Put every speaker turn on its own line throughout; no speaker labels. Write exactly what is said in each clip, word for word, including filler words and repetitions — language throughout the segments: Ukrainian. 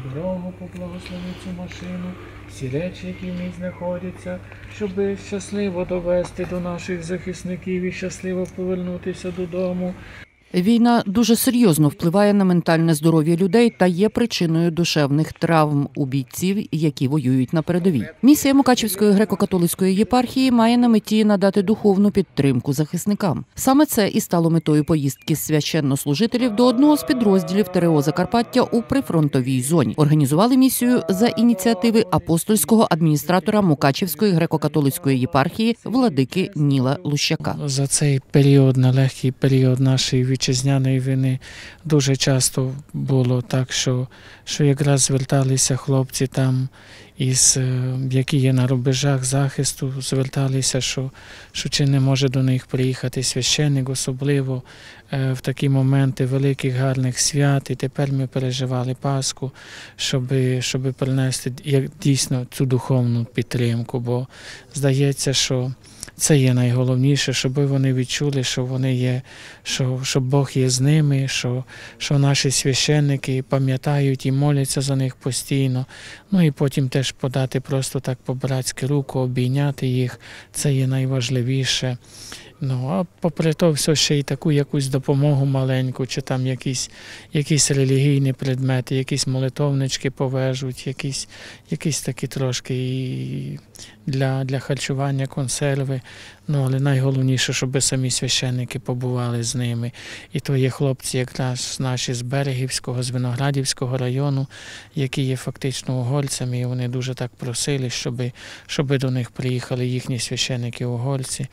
в дорогу, поблагослови цю машину, всі речі, які в ній знаходяться, щоб щасливо довести до наших захисників і щасливо повернутися додому.
Війна дуже серйозно впливає на ментальне здоров'я людей та є причиною душевних травм у бійців, які воюють на передовій. Місія Мукачівської греко-католицької єпархії має на меті надати духовну підтримку захисникам. Саме це і стало метою поїздки священнослужителів до одного з підрозділів ТРО Закарпаття у прифронтовій зоні. Організували місію за ініціативи апостольського адміністратора Мукачівської греко-католицької єпархії владики Ніла Лущака.
За цей період, нелегкий період нашої вітчизняної війни, дуже часто було так, що, що якраз зверталися хлопці там, із, які є на рубежах захисту, зверталися, що, що чи не може до них приїхати священник, особливо в такі моменти великих гарних свят. І тепер ми переживали Пасху, щоб, щоб принести дійсно цю духовну підтримку, бо здається, що це є найголовніше, щоб вони відчули, що вони є, що, що Бог є з ними, що, що наші священники пам'ятають і моляться за них постійно. Ну і потім теж подати просто так по-братськи руку, обійняти їх, це є найважливіше. Ну, а попри то все ще й таку якусь допомогу маленьку, чи там якісь, якісь релігійні предмети, якісь молитовнички повежуть, якісь, якісь такі трошки і для, для харчування, консерви. Ну, але найголовніше, щоб самі священники побували з ними. І то є хлопці якраз наші з Берегівського, з Виноградівського району, які є фактично угорцями, і вони дуже так просили, щоб, щоб до них приїхали їхні священники-угорці.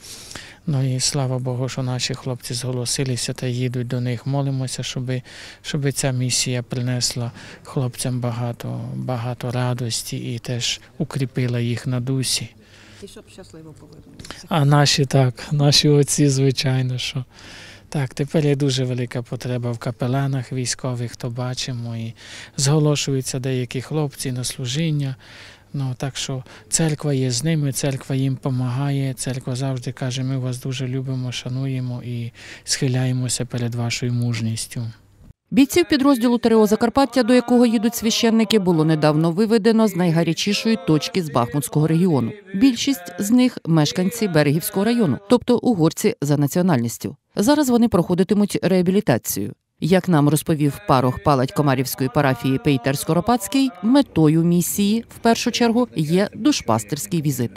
Ну і слава Богу, що наші хлопці зголосилися та їдуть до них. Молимося, щоб, щоб ця місія принесла хлопцям багато, багато радості і теж укріпила їх на дусі.
І щоб щасливо повернутися.
А наші так, наші отці, звичайно, що. Так, тепер є дуже велика потреба в капеланах військових, то бачимо, і зголошуються деякі хлопці на служіння. Ну, так що церква є з ними, церква їм допомагає, церква завжди каже, ми вас дуже любимо, шануємо і схиляємося перед вашою мужністю.
Бійців підрозділу ТРО Закарпаття, до якого їдуть священники, було недавно виведено з найгарячішої точки з Бахмутського регіону. Більшість з них – мешканці Берегівського району, тобто угорці за національністю. Зараз вони проходитимуть реабілітацію. Як нам розповів парох Палать-Комарівської парафії Пейтер Скоропадський, метою місії, в першу чергу, є душпастерський візит.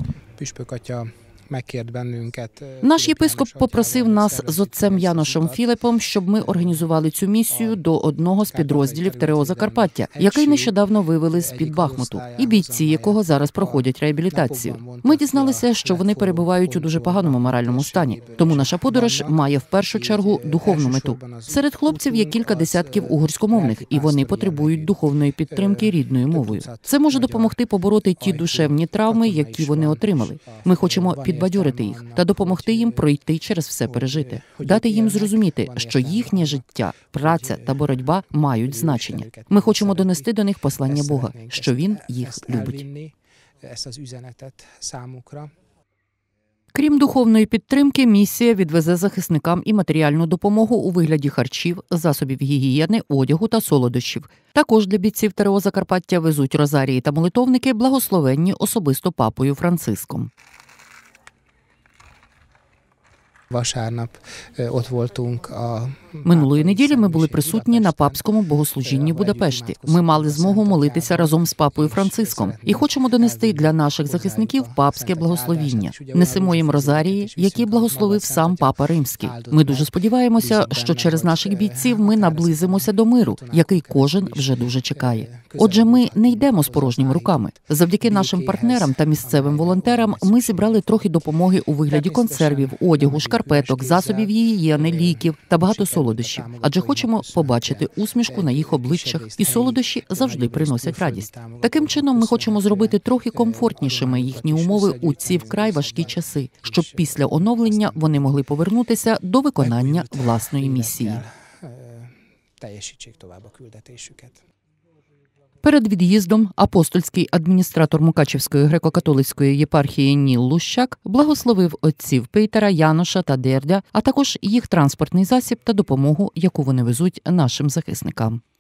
Наш єпископ попросив нас з отцем Яношем Філіпом, щоб ми організували цю місію до одного з підрозділів ТРО Закарпаття, який нещодавно вивели з-під Бахмуту, і бійці якого зараз проходять реабілітацію. Ми дізналися, що вони перебувають у дуже поганому моральному стані, тому наша подорож має в першу чергу духовну мету. Серед хлопців є кілька десятків угорськомовних, і вони потребують духовної підтримки рідною мовою. Це може допомогти побороти ті душевні травми, які вони отримали. Ми хочемо підтримати бадьорити їх та допомогти їм пройти через все пережити, дати їм зрозуміти, що їхнє життя, праця та боротьба мають значення. Ми хочемо донести до них послання Бога, що Він їх любить. Крім духовної підтримки, місія відвезе захисникам і матеріальну допомогу у вигляді харчів, засобів гігієни, одягу та солодощів. Також для бійців ТРО Закарпаття везуть розарії та молитовники, благословенні особисто папою Франциском. Минулої неділі ми були присутні на папському богослужінні в Будапешті. Ми мали змогу молитися разом з папою Франциском і хочемо донести для наших захисників папське благословіння. Несемо їм розарії, які благословив сам папа Римський. Ми дуже сподіваємося, що через наших бійців ми наблизимося до миру, який кожен вже дуже чекає. Отже, ми не йдемо з порожніми руками. Завдяки нашим партнерам та місцевим волонтерам ми зібрали трохи допомоги у вигляді консервів, одягу, шкарпеток, засобів гігієни, ліків та багато солодощів. Адже хочемо побачити усмішку на їх обличчях, і солодощі завжди приносять радість. Таким чином ми хочемо зробити трохи комфортнішими їхні умови у ці вкрай важкі часи, щоб після оновлення вони могли повернутися до виконання власної місії. Перед від'їздом апостольський адміністратор Мукачівської греко-католицької єпархії Ніл Лущак благословив отців Пейтера, Яноша та Дердя, а також їх транспортний засіб та допомогу, яку вони везуть нашим захисникам.